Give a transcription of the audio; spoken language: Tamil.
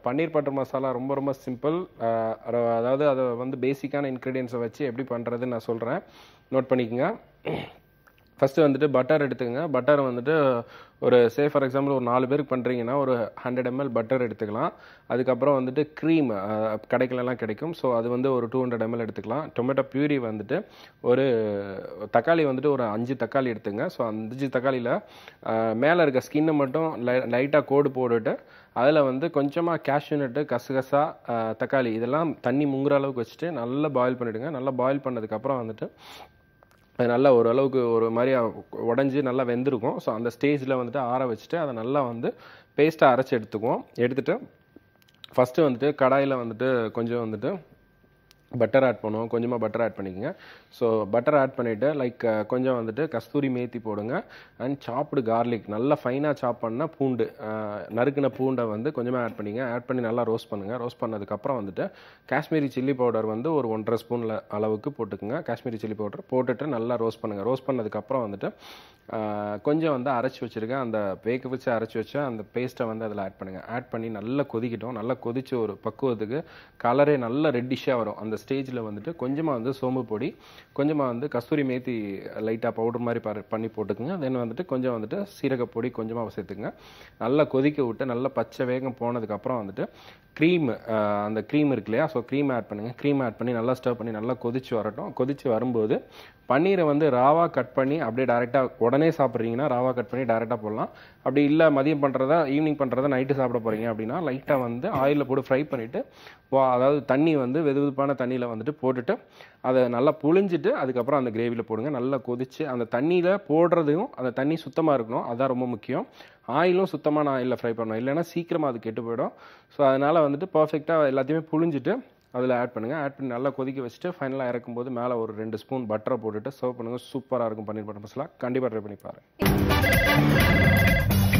பன்னீர் பட்டர் மசாலா ரொம்ப ரொம்ப சிம்பிள். அதாவது அதை வந்து பேசிக்கான இன்க்ரீடியன்ஸை வச்சு எப்படி பண்ணுறதுன்னு நான் சொல்கிறேன், நோட் பண்ணிக்கோங்க. ஃபஸ்ட்டு வந்துட்டு பட்டர் எடுத்துக்கங்க. பட்டர் வந்துட்டு ஒரு ஃபார் எக்ஸாம்பிள் ஒரு 4 பேருக்கு பண்ணுறீங்கன்னா ஒரு 100 ml பட்டர் எடுத்துக்கலாம். அதுக்கப்புறம் வந்துட்டு க்ரீம் கடைகளெல்லாம் கிடைக்கும். ஸோ அது வந்து ஒரு 200 ml எடுத்துக்கலாம். டொமேட்டோ பியூரி வந்துட்டு ஒரு தக்காளி வந்துட்டு ஒரு 5 தக்காளி எடுத்துங்க. ஸோ 5 தக்காளியில் மேலே இருக்க ஸ்கின்னை மட்டும் லைட்டாக கோடு போட்டுட்டு அதில் வந்து கொஞ்சமாக கேஷ்யூ நட்டு, கசகசா, தக்காளி இதெல்லாம் தண்ணி முங்குற அளவுக்கு வச்சுட்டு நல்லா பாயில் பண்ணிவிடுங்க. நல்லா பாயில் பண்ணதுக்கப்புறம் வந்துட்டு அது நல்லா ஓரளவுக்கு ஒரு மாதிரியா உடஞ்சி நல்லா வெந்திருக்கும். ஸோ அந்த ஸ்டேஜில் வந்துட்டு ஆற வச்சுட்டு அதை நல்லா வந்து பேஸ்ட்டாக அரைச்சி எடுத்துட்டு ஃபஸ்ட்டு வந்துட்டு கடாயில் வந்துட்டு கொஞ்சம் வந்துட்டு பட்டர் ஆட் பண்ணுவோம். கொஞ்சமாக பட்டர் ஆட் பண்ணிக்கோங்க. ஸோ பட்டர் ஆட் பண்ணிவிட்டு கொஞ்சம் வந்துட்டு கஸ்தூரி மேத்தி போடுங்க. அண்ட் சாப்டு கார்லிக் நல்லா ஃபைனாக சாப் பண்ண பூண்டு, நறுக்கின பூண்டை வந்து கொஞ்சமாக ஆட் பண்ணிங்க. ஆட் பண்ணி நல்லா ரோஸ்ட் பண்ணுங்கள். ரோஸ்ட் பண்ணதுக்கப்புறம் வந்துட்டு காஷ்மீரி சில்லி பவுடர் வந்து ஒரு 1.5 ஸ்பூன் அளவுக்கு போட்டுக்குங்க. காஷ்மீரி சில்லி பவுடர் போட்டுட்டு நல்லா ரோஸ்ட் பண்ணுங்கள். ரோஸ்ட் பண்ணதுக்கப்புறம் வந்துட்டு கொஞ்சம் வந்து அரைச்சி வச்சுருக்கேன், அந்த வேக வச்சு அரைச்சி வச்ச அந்த பேஸ்ட்டை வந்து அதில் ஆட் பண்ணுங்கள். ஆட் பண்ணி நல்லா கொதிக்கிட்டோம். நல்லா கொதிச்சு ஒரு பக்குவத்துக்கு கலரே நல்லா ரெட்டிஷாக வரும். அந்த ஸ்டேஜில் வந்துட்டு கொஞ்சமாக வந்து சோம்பு பொடி, கொஞ்சமாக வந்து கஸ்தூரி மேத்தி லைட்டாக பவுடர் மாதிரி பண்ணி போட்டுக்குங்க. தென் வந்துட்டு கொஞ்சம் வந்துட்டு சீரகப்பொடி கொஞ்சமாக சேர்த்துக்குங்க. நல்லா கொதிக்க விட்டு நல்லா பச்சை வேகம் போனதுக்கப்புறம் வந்துட்டு க்ரீம், அந்த க்ரீம் இருக்கு இல்லையா, ஸோ க்ரீம் ஆட் பண்ணுங்கள். க்ரீம் ஆட் பண்ணி நல்லா ஸ்டவ் பண்ணி நல்லா கொதிச்சு வரட்டும். கொதிச்சு வரும்போது பன்னீரை வந்து ராவாக கட் பண்ணி அப்படியே டேரெக்டாக உடனே சாப்பிட்றீங்கன்னா ராவாக கட் பண்ணி டேரெக்டாக போடலாம். அப்படி இல்லை மதியம் பண்ணுறதா ஈவினிங் பண்ணுறதா நைட்டு சாப்பிட போகிறீங்க அப்படின்னா லைட்டாக வந்து ஆயிலில் போட்டு ஃப்ரை பண்ணிவிட்டு அதாவது தண்ணி வந்து வெதுவெதுப்பான தண்ணியில் வந்துட்டு போட்டுட்டு அதை நல்லா புழிஞ்சிட்டு அதுக்கப்புறம் அந்த கிரேவியில் போடுங்க. நல்லா கொதிச்சு அந்த தண்ணியில் போடுறதையும் அந்த தண்ணி சுத்தமாக இருக்கணும், அதுதான் ரொம்ப முக்கியம். ஆயிலும் சுத்தமான ஆயிலில் ஃப்ரை பண்ணணும், இல்லைன்னா சீக்கிரமாக அது கெட்டு போயிடும். ஸோ அதனால் வந்துட்டு பர்ஃபெக்டாக எல்லாத்தையுமே புழிஞ்சிட்டு அதில் ஆட் பண்ணுங்கள். ஆட் பண்ணி நல்லா கொதிக்க வச்சுட்டு ஃபைனலாக இறக்கும்போது மேலே ஒரு 2 ஸ்பூன் பட்டரை போட்டுட்டு சர்வ் பண்ணுங்கள். சூப்பராக இருக்கும் பன்னீர் பட்டர் மசாலா. கண்டிப்பாக ட்ரை பண்ணி பாருங்கள்.